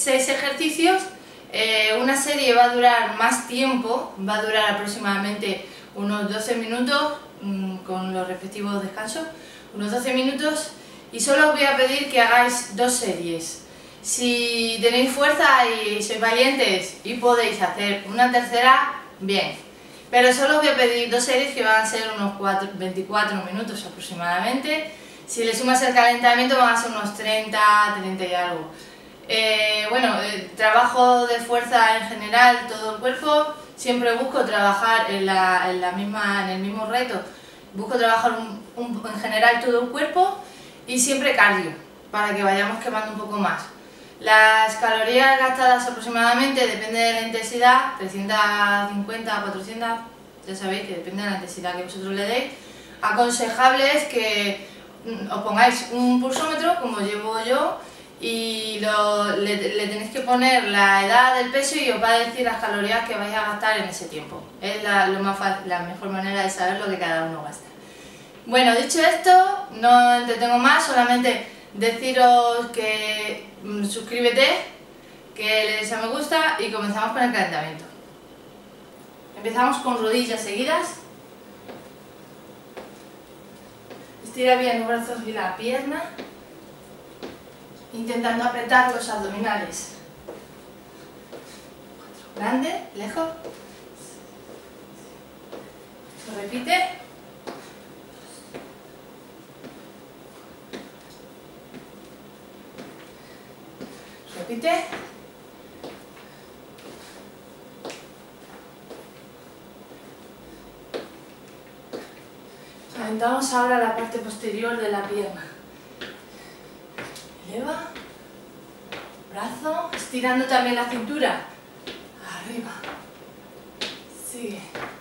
6 ejercicios. Una serie va a durar más tiempo, va a durar aproximadamente unos 12 minutos con los respectivos descansos, unos 12 minutos, y solo os voy a pedir que hagáis 2 series. Si tenéis fuerza y sois valientes y podéis hacer una tercera, bien, pero solo os voy a pedir 2 series que van a ser unos 24 minutos aproximadamente. Si le sumas el calentamiento van a ser unos 30 y algo. Trabajo de fuerza en general, todo el cuerpo. Siempre busco trabajar en el mismo reto. Busco trabajar en general todo el cuerpo y siempre cardio, para que vayamos quemando un poco más. Las calorías gastadas aproximadamente, depende de la intensidad, 350, 400, ya sabéis que depende de la intensidad que vosotros le deis. Aconsejable es que os pongáis un pulsómetro, como llevo yo, y le tenéis que poner la edad del peso y os va a decir las calorías que vais a gastar en ese tiempo. Es la mejor manera de saber lo que cada uno gasta. Bueno, dicho esto, no entretengo más, solamente deciros que suscríbete, que le des a me gusta y comenzamos con el calentamiento. Empezamos con rodillas seguidas. Estira bien los brazos y la pierna, intentando apretar los abdominales. Grande, lejos. Se repite. Repite. Calentamos ahora la parte posterior de la pierna. Eleva. Brazo. Estirando también la cintura. Arriba. Sigue.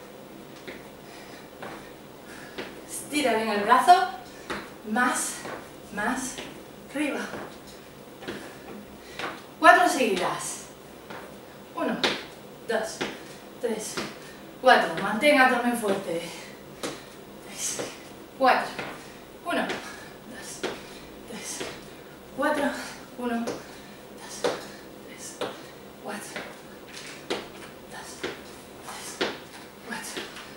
Estira bien el brazo. Más. Arriba. 4 seguidas. 1, 2, 3, 4. Mantenga abdomen fuerte. 3, 4. 1, 2, 3, 4. 1, 2, 3, 4. 2, 3, 4.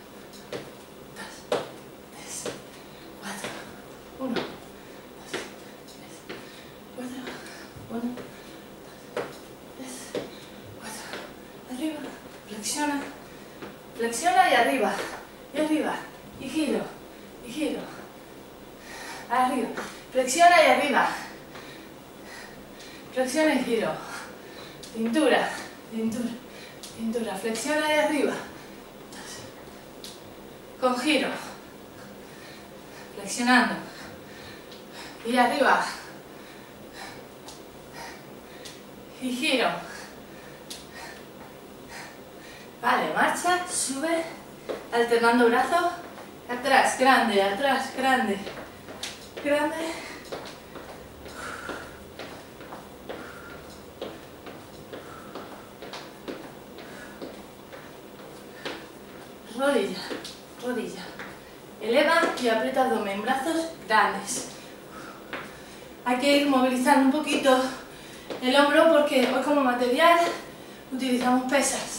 2, 3, 4. 1, 2, 3, 4. 1. Arriba, flexiona, flexiona y arriba, y giro, arriba, flexiona y arriba, flexiona y giro, cintura, flexiona y arriba, con giro, flexionando, y arriba, y giro. Vale, marcha, sube, alternando brazos, atrás, grande, grande. Rodilla. Eleva y aprieta abdomen, brazos grandes. Hay que ir movilizando un poquito el hombro porque hoy como material utilizamos pesas.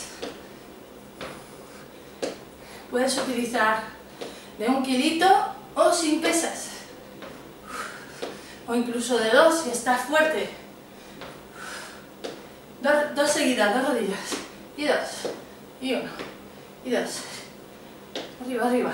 Puedes utilizar de 1 kilito o sin pesas, o incluso de 2 si estás fuerte. 2 seguidas, 2 rodillas, y 2, y 1, y 2, arriba.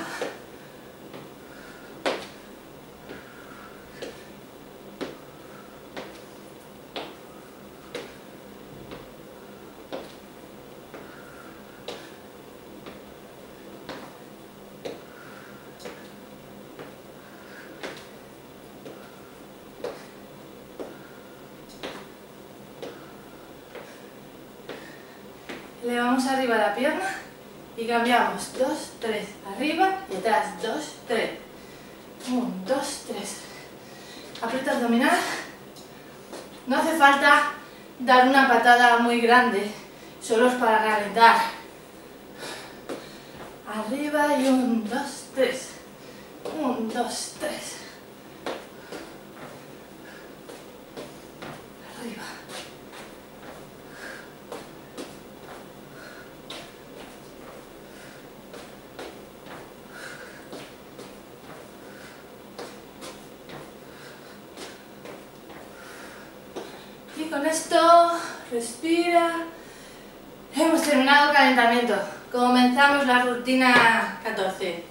Elevamos arriba la pierna y cambiamos. 2, 3, arriba y atrás. 2, 3. 1, 2, 3. Aprieta abdominal. No hace falta dar una patada muy grande, solo es para calentar. Arriba y 1, 2, 3. 1, 2, 3. Arriba. esto, respira. Hemos terminado el calentamiento. Comenzamos la rutina 14.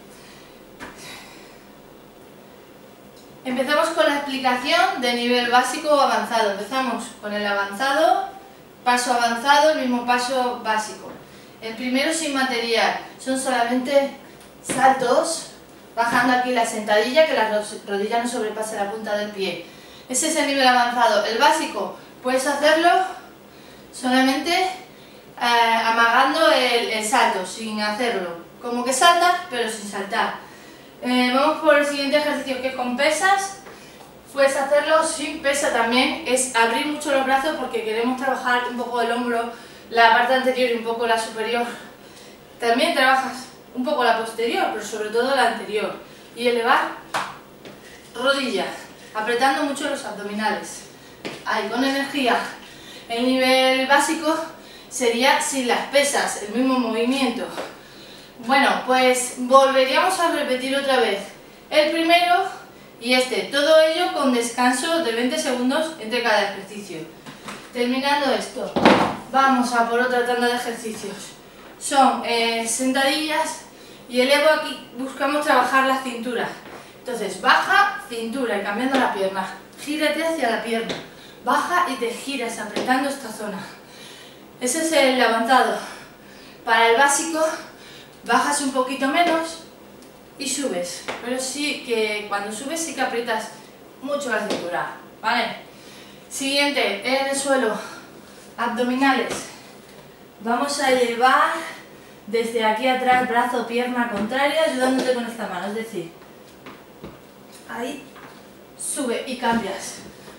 Empezamos con la explicación de nivel básico o avanzado. Empezamos con el avanzado, paso avanzado, el mismo paso básico. El primero sin material, son solamente saltos, bajando aquí la sentadilla, que la rodilla no sobrepase la punta del pie. Ese es el nivel avanzado. El básico, puedes hacerlo solamente amagando el salto, sin hacerlo. Como que saltas, pero sin saltar. Vamos por el siguiente ejercicio, que es con pesas. Puedes hacerlo sin pesa también. Es abrir mucho los brazos porque queremos trabajar un poco el hombro, la parte anterior y un poco la superior. También trabajas un poco la posterior, pero sobre todo la anterior. Y elevar rodillas, apretando mucho los abdominales. Ahí, con energía. El nivel básico sería sin las pesas, el mismo movimiento. Bueno, pues volveríamos a repetir otra vez el primero y este. Todo ello con descanso de 20 segundos entre cada ejercicio. Terminando esto, vamos a por otra tanda de ejercicios. Son sentadillas y elevo aquí, buscamos trabajar la cintura. Entonces, baja, cintura y cambiando la pierna. Gírate hacia la pierna. Baja y te giras apretando esta zona. Ese es el avanzado. Para el básico, bajas un poquito menos y subes. Pero sí que cuando subes sí que aprietas mucho la cintura, ¿vale? Siguiente, en el suelo, abdominales. Vamos a elevar desde aquí atrás, brazo, pierna contraria, ayudándote con esta mano. Es decir, ahí, sube y cambias.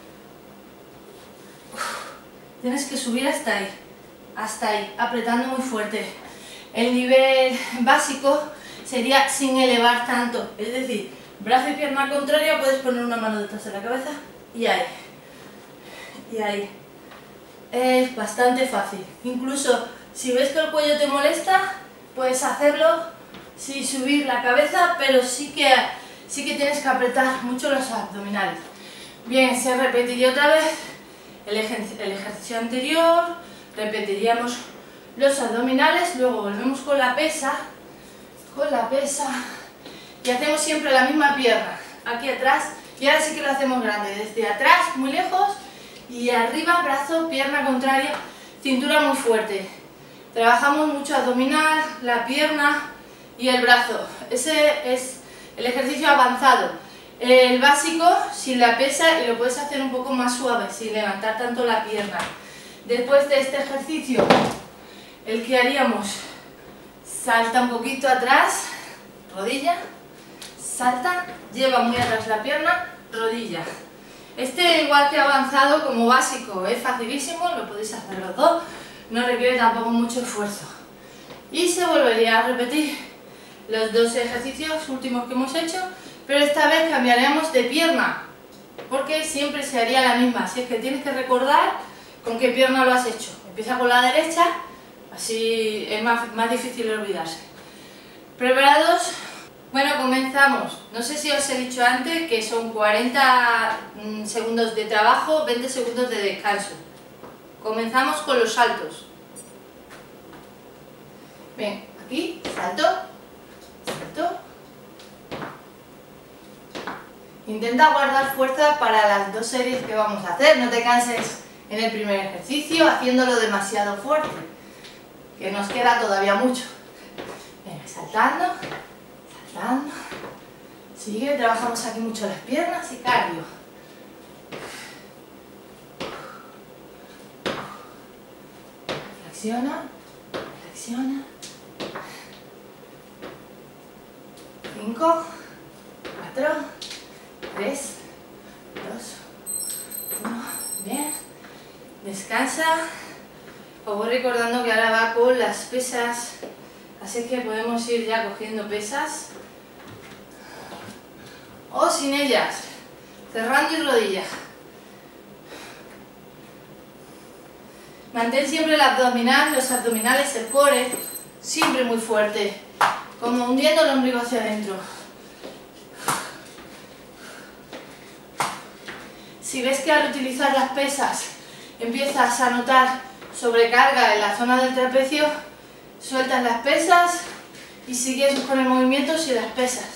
Tienes que subir hasta ahí, apretando muy fuerte. El nivel básico sería sin elevar tanto, es decir, brazo y pierna contraria, puedes poner una mano detrás de la cabeza y ahí. Y ahí. Es bastante fácil. Incluso si ves que el cuello te molesta, puedes hacerlo sin subir la cabeza, pero sí que tienes que apretar mucho los abdominales. Bien, se repetiría otra vez el ejercicio anterior, repetiríamos los abdominales, luego volvemos con la pesa y hacemos siempre la misma pierna, aquí atrás, y ahora sí que lo hacemos grande, desde atrás, muy lejos, y arriba, brazo, pierna contraria, cintura muy fuerte. Trabajamos mucho abdominal, la pierna y el brazo. Ese es el ejercicio avanzado. El básico sin la pesa, y lo puedes hacer un poco más suave, sin levantar tanto la pierna. Después de este ejercicio, el que haríamos, salta un poquito atrás, rodilla, salta, lleva muy atrás la pierna, rodilla. Este, igual que avanzado, como básico, es facilísimo, lo podéis hacer los dos, no requiere tampoco mucho esfuerzo. Y se volvería a repetir los dos ejercicios últimos que hemos hecho, pero esta vez cambiaremos de pierna, porque siempre se haría la misma, así es que tienes que recordar con qué pierna lo has hecho. Empieza con la derecha, así es más difícil olvidarse. ¿Preparados? Bueno, comenzamos. No sé si os he dicho antes que son 40 segundos de trabajo, 20 segundos de descanso. Comenzamos con los saltos. Bien, aquí, salto, salto. Intenta guardar fuerza para las dos series que vamos a hacer. No te canses en el primer ejercicio haciéndolo demasiado fuerte, que nos queda todavía mucho. Venga, saltando, saltando. Sigue, trabajamos aquí mucho las piernas y cardio. Flexiona, flexiona. 5, 4, 3, 2, 1, bien. Descansa. Os voy recordando que ahora va con las pesas, así que podemos ir ya cogiendo pesas. O sin ellas, cerrando y rodillas. Mantén siempre el abdominal, los abdominales, el core, siempre muy fuerte, como hundiendo el ombligo hacia adentro. Si ves que al utilizar las pesas empiezas a notar sobrecarga en la zona del trapecio, sueltas las pesas y sigues con el movimiento sin las pesas.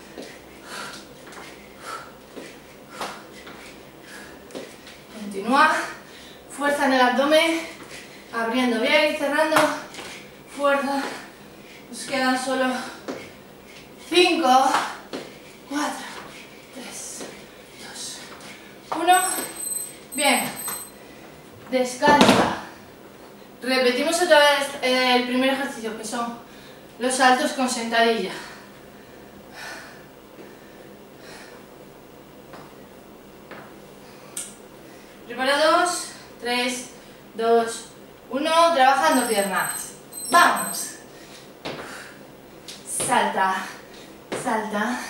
Continúa, fuerza en el abdomen, abriendo bien y cerrando, fuerza. Nos quedan solo 5, 4, 3, 2, 1. Bien, descansa. Repetimos otra vez el primer ejercicio, que son los saltos con sentadilla. Preparados, 3, 2, 1, trabajando piernas. Vamos. Salta, salta.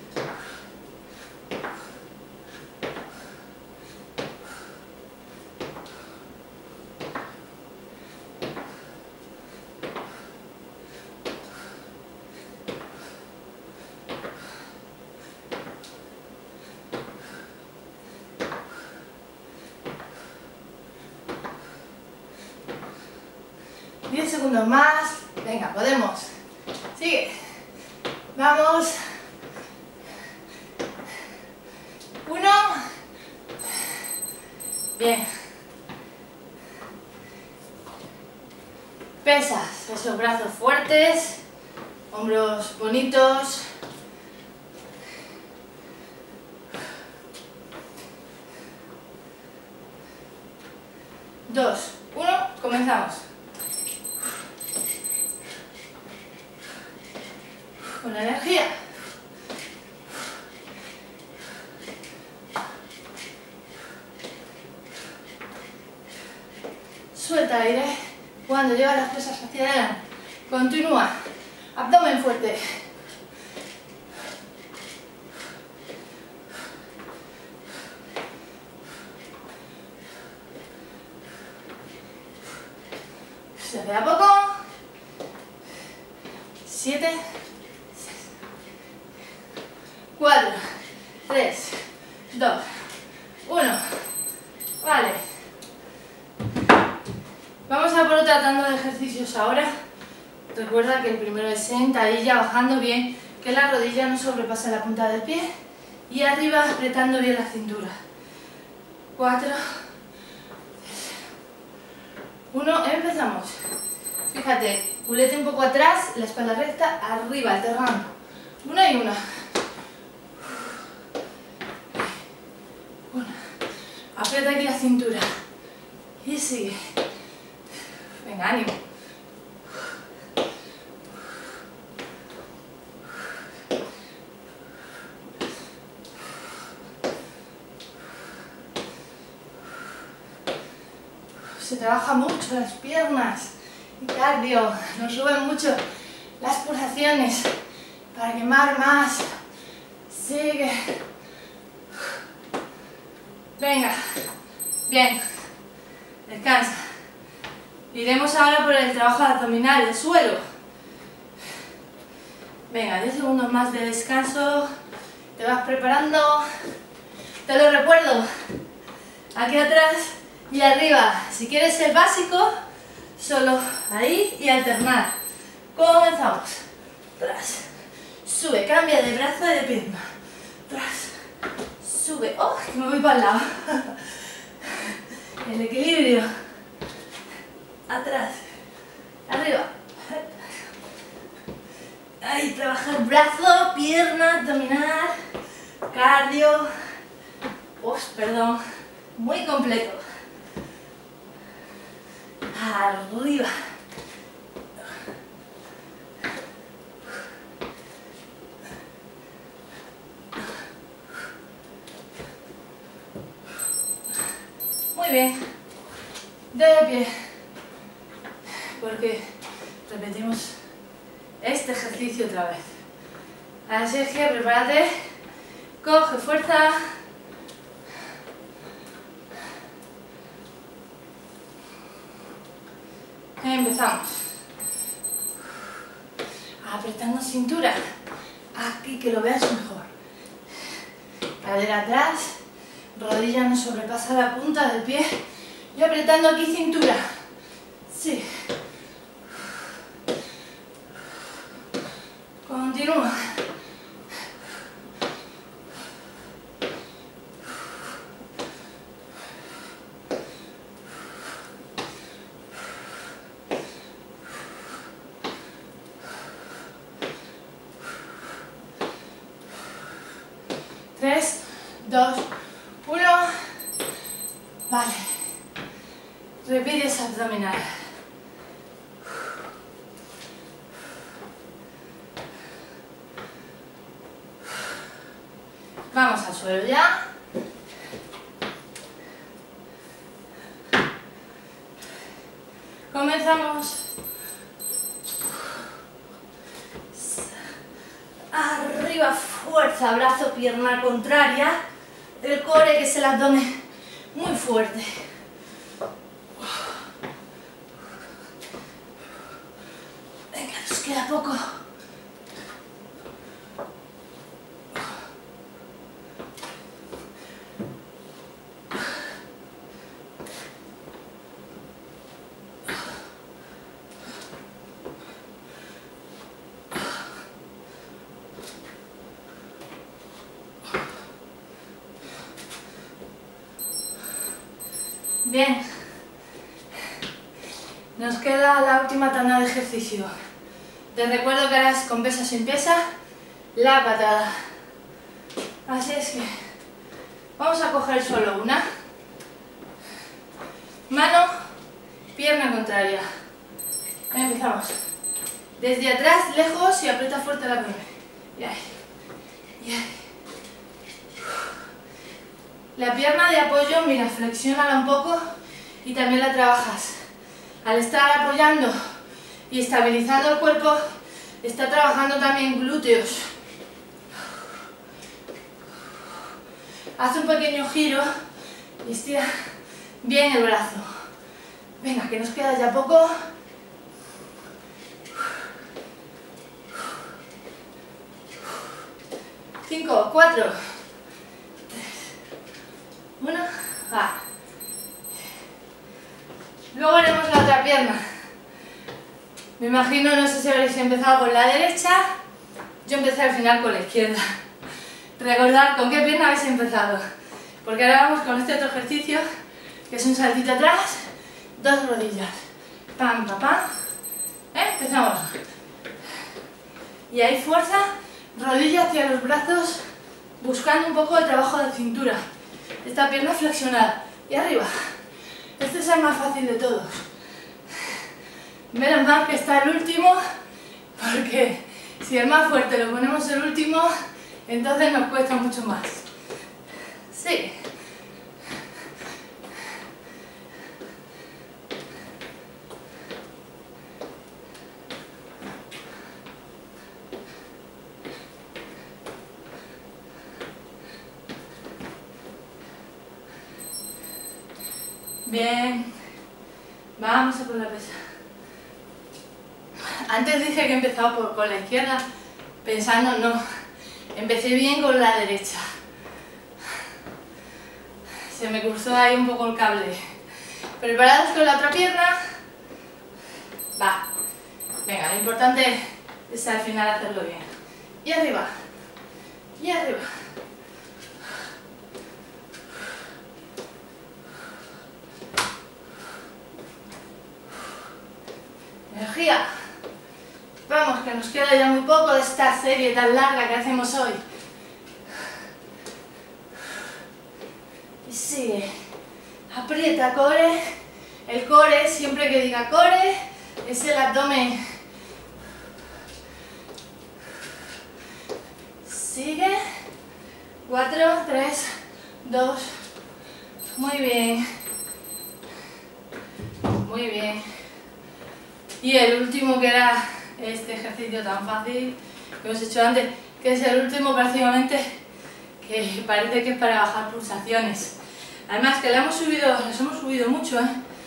Diez segundos más. Venga, podemos. Sigue. Vamos. 1. Bien. Pesas, esos brazos fuertes, hombros bonitos. 2, 1, comenzamos. Con la energía. Suelta aire cuando llevas las pesas hacia adelante. Continúa. Abdomen fuerte. Se queda poco. 7, 6, 4, 3, 2, 1. Vale. Vamos a por otra tanda de ejercicios ahora. Recuerda que el primero es sentadilla, bajando bien, que la rodilla no sobrepase la punta del pie. Y arriba apretando bien la cintura. 4, 3, 1, empezamos. Fíjate, culete un poco atrás, la espalda recta, arriba, alternando. Una y una. Una. Aprieta aquí la cintura. Y sigue. Venga, ánimo. Se trabaja mucho las piernas y cardio, nos suben mucho las pulsaciones para quemar más. Sigue. Venga, bien, descansa. Iremos ahora por el trabajo abdominal, el suelo. Venga, 10 segundos más de descanso. Te vas preparando. Te lo recuerdo. Aquí atrás y arriba. Si quieres el básico, solo ahí y alternar. Comenzamos. Tras. Sube, cambia de brazo y de pierna. Tras. Sube. ¡Oh! Que me voy para el lado. El equilibrio. Atrás. Arriba. Ahí, trabajar brazo, pierna, abdominal, cardio. Perdón. Muy completo. Arriba. Muy bien. De pie. Porque repetimos este ejercicio otra vez. Así es que prepárate. Coge fuerza. Empezamos. Apretando cintura. Aquí, que lo veas mejor. Cadera atrás. Rodilla no sobrepasa la punta del pie. Y apretando aquí cintura. Sí. Continúa. Tres, dos, uno. Vale. Repite esa abdominal. Vamos al suelo ya. Comenzamos. Arriba, fuerza, brazo, pierna contraria. El core, que es el abdomen, muy fuerte. Venga, nos queda poco. Bien, nos queda la última tanda de ejercicio. Te recuerdo que harás con pesa sin pesa la patada. Así es que vamos a coger solo una. Mano, pierna contraria. Empezamos. Desde atrás, lejos y aprieta fuerte la abdomen. Y ahí. Y ahí. La pierna de apoyo, mira, flexiónala un poco y también la trabajas. Al estar apoyando y estabilizando el cuerpo, está trabajando también glúteos. Haz un pequeño giro y estira bien el brazo. Venga, que nos queda ya poco. Cinco, cuatro. 1, va. Luego haremos la otra pierna. Me imagino, no sé si habréis empezado con la derecha, yo empecé al final con la izquierda. Recordad con qué pierna habéis empezado, porque ahora vamos con este otro ejercicio, que es un saltito atrás, dos rodillas. Pam, pam, pam. Empezamos. Y ahí fuerza, rodilla hacia los brazos, buscando un poco de trabajo de cintura. Esta pierna flexionada y arriba. Este es el más fácil de todos. Menos mal que está el último, porque si el más fuerte lo ponemos el último, entonces nos cuesta mucho más. Sí. Bien, vamos a por la pesa. Antes dije que he empezado con la izquierda, pensando no, empecé bien con la derecha. Se me cruzó ahí un poco el cable. ¿Preparados con la otra pierna? Va. Venga, lo importante es al final hacerlo bien. Y arriba. Y arriba. Energía. Vamos, que nos queda ya muy poco de esta serie tan larga que hacemos hoy. Y sigue. Aprieta core. El core, siempre que diga core, es el abdomen. Sigue. 4, 3, 2. Muy bien. Muy bien. Y el último, que era este ejercicio tan fácil que hemos hecho antes, que es el último prácticamente, que parece que es para bajar pulsaciones. Además que los hemos subido mucho,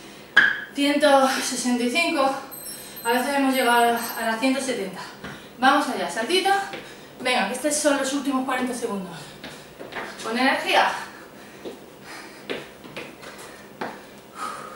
165, a veces hemos llegado a las 170. Vamos allá, saltito. Venga, que estos son los últimos 40 segundos. Con energía.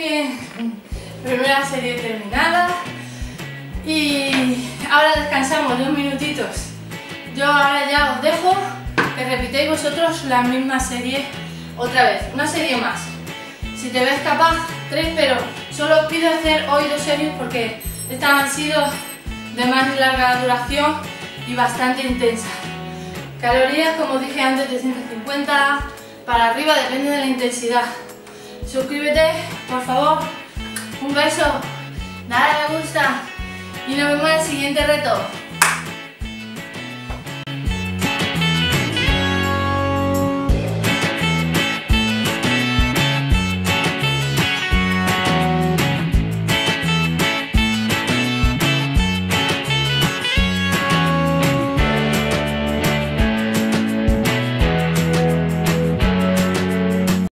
bien. Primera serie terminada. Y ahora descansamos 2 minutitos. Yo ahora ya os dejo que repitéis vosotros la misma serie otra vez. Una serie más. Si te ves capaz, 3, pero solo os pido hacer hoy 2 series porque estas han sido de más larga duración y bastante intensas. Calorías, como dije antes, de 150 para arriba, depende de la intensidad. Suscríbete, por favor. Un beso. Dale a me gusta. Y nos vemos en el siguiente reto.